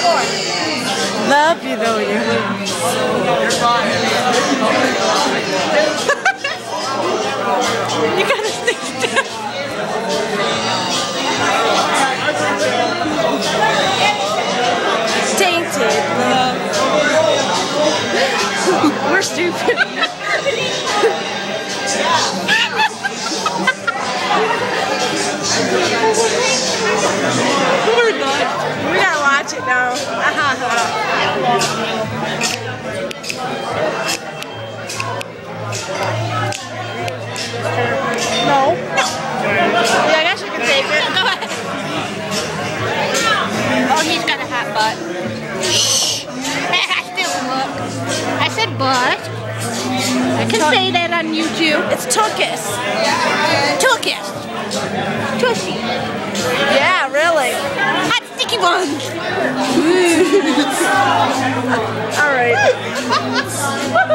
Love you, though, you. You gotta stay still. Tainted love. We're stupid. We're not. We gotta watch it now. No. Yeah, I guess you can take it. Go ahead. Oh, he's got a hot butt. I still look. I said butt. I can say that on YouTube. It's Turkish. Turkish. Tushy. Yeah, really. Hot sticky ones. All right.